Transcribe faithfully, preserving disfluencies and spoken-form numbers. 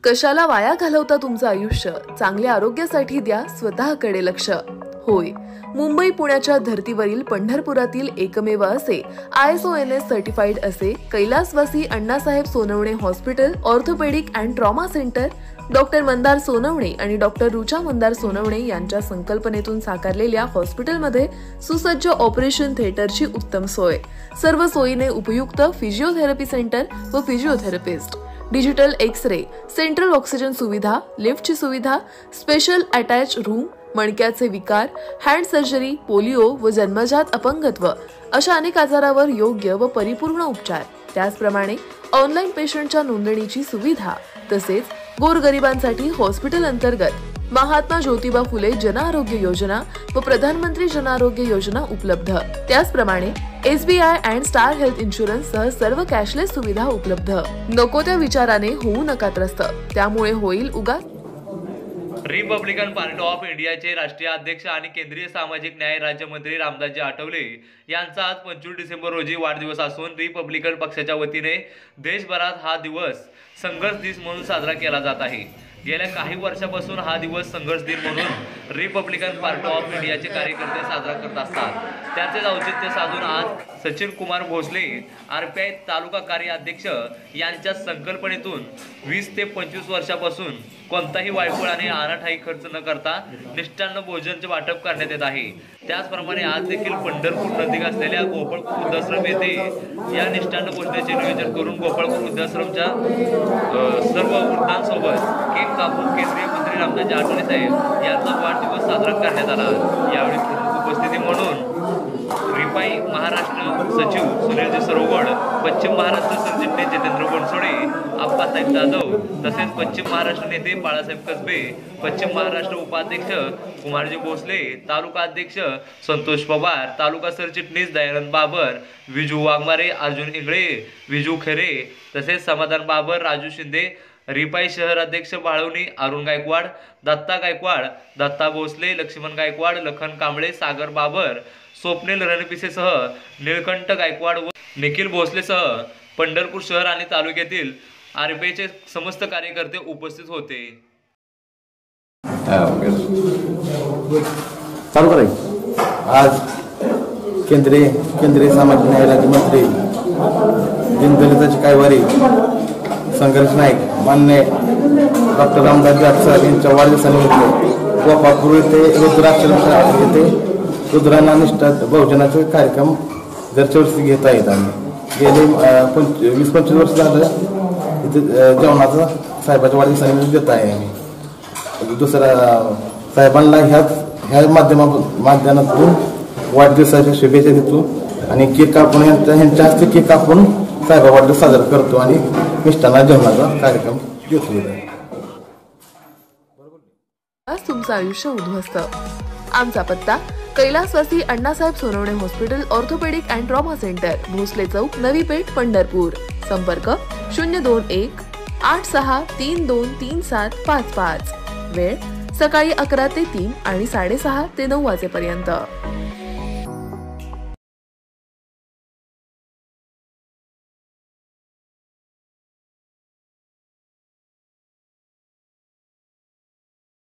कशाला वाया घालवता तुमचं आयुष्य? चांगल्या आरोग्यासाठी द्या स्वतःकडे लक्ष. होय, मुंबई पुण्याच्या धर्तीवरील पंढरपुरातील एकमेव असे I S O N S certified असे कैलासवासी Annasaheb Sonawane hospital orthopaedic and trauma centre doctor Mandar Sonawane आणि डॉक्टर रुचा मंदार सोनवणे यांच्या संकल्पनेतून साकारलेल्या हॉस्पिटलमध्ये सुसज्ज ऑपरेशन थिएटरची उत्तम सोय, सर्व सोयीने उपयुक्त फिजिओथेरपी सेंटर व physiotherapist, digital X ray, central oxygen सुविधा, लिफ्टची सुविधा, स्पेशल अटॅच रूम, मणक्याचे विकार, हँड सर्जरी, पोलिओ व जन्मजात अपंगत्व अशा अनेक आजारावर योग्य व परिपूर्ण उपचार, त्याचप्रमाणे ऑनलाईन पेशंटच्या नोंदणीची सुविधा, तसेच गोरगरिबांसाठी हॉस्पिटल अंतर्गत महात्मा ज्योतिबा फुले जन आरोग्य योजना व प्रधानमंत्री जन आरोग्य योजना उपलब्ध. त्याचप्रमाणे S B I and star health insurance सह सर्व कॅशलेस सुविधा उपलब्ध. नको त्या विचाराने होऊ नका त्रस्त, त्यामुळे होईल उगा. रिपब्लिकन पार्टी ऑफ इंडियाचे राष्ट्रीय अध्यक्ष आणि केंद्रीय सामाजिक न्याय राज्यमंत्री रामदासजी आठवले यांचा आज पंचवीस डिसेंबर रोजी वाढदिवस असून रिपब्लिकन पक्षाच्या वतीने देशभरात हा दिवस संघर्ष दिन म्हणून साजरा केला जात आहे. गेल्या काही वर्षापासून हा दिवस संघर्ष दिन म्हणून रिपब्लिकन पार्टी ऑफ इंडियाचे कार्यकर्ते साजरा करत असतात. त्याचेच औचित्य साधून आज Sachin Kumar Bhosale R P I taluka कार्य अध्यक्ष यांच्या संकल्पनेतून वीस ते पंचवीस वर्षापासून कोणताही वायफळ आणि आराठाई खर्च न करता मिष्टान्न भोजनचे वाटप करण्यात येत आहे. त्याचप्रमाणे आज देखील पंढरपूर नजीक असलेल्या गोपाळपूर वृद्धाश्रम येथे या मिष्टान्न भोजनाचे नियोजन करून गोपाळपूर वृद्धाश्रमच्या सर्व वृद्धांसोबत केक कापून केंद्रीय मंत्री रामदासजी आठवले साहेब यांचा वाढदिवस साजरा करण्यात आला. यावेळी प्रमुख उपस्थिती म्हणून रिपाई महाराष्ट्र सचिव सुनीलजी सरोगड, पश्चिम महाराष्ट्र सरचिटणीस जितेंद्र बनसोडे, आप्पासाहेब जाधव, तसेच पश्चिम महाराष्ट्र नेते बाळासाहेब कसबे, पश्चिम महाराष्ट्र उपाध्यक्ष कुमारजी भोसले, तालुका अध्यक्ष संतोष पवार, तालुका सरचिटणीस दयानंद बाबर, विजू वाघमारे, अर्जुन इंगळे, विजू खेरे, तसेच समाधान बाबर, राजू शिंदे, रिपाई शहर अध्यक्ष बाळवणी अरुण गायकवाड, दत्ता गायकवाड, दत्ता भोसले, लक्ष्मण गायकवाड, लखन कांबळे, सागर बाबर, स्वप्नील रणपिसेसह निळकंठ गायकवाड व निखिल भोसलेसह पंढरपूर शहर आणि तालुक्यातील आरपीआयचे समस्त कार्यकर्ते उपस्थित होते. आज केंद्रीय केंद्रीय सामाजिक न्याय राज्यमंत्री दीनदलिताची कायवारी संघर्ष नायक मान्य डॉक्टर रामदासजी आठवले यांच्या वाढदिवसानिमित्त गोपाळपूर येथे रुद्राश्रम येथे रुद्रांना निष्ठा बहुजनाचे कार्यक्रम दरच्या वर्षी घेत आहेत. आम्ही गेले पंच वीस पंचवीस वर्ष झालं इथे जेवणाचा साहेबाच्या वाढदिवसानिमित्त देत आहे. आम्ही दुसऱ्या साहेबांना ह्याच ह्या माध्यमा माध्यमातून वाढदिवसाच्या शुभेच्छा देतो आणि केक कापून यांच्या ह्यांच्या हस्ते केक कापून साहेबा वाढदिवस साजरा करतो आणि मिष्टांना जेवणाचा कार्यक्रम घेतो. तुमचं आयुष्य उद्ध्वस्त. आमचा पत्ता कैलासवासी Annasaheb Sonawane hospital orthopaedic and trauma centre, Bhosale चौक, नवी पेठ, पंढरपूर. संपर्क शून्य दोन एक आठ सहा तीन दोन तीन सात पाच पाच. वेळ सकाळी अकरा ते तीन आणि साडेसहा ते नऊ वाजेपर्यंत.